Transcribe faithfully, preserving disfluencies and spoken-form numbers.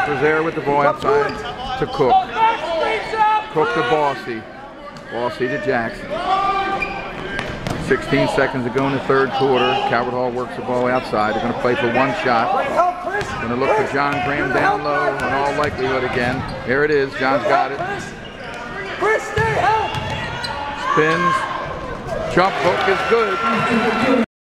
Walker's there with the ball outside to Cook. Cook to Bossy. Bossy to Jackson. sixteen seconds to go in the third quarter. Calvert Hall works the ball outside. They're going to play for one shot. Going to look for John Graham down low in all likelihood again. Here it is. John's got it. Spins. Jump hook is good.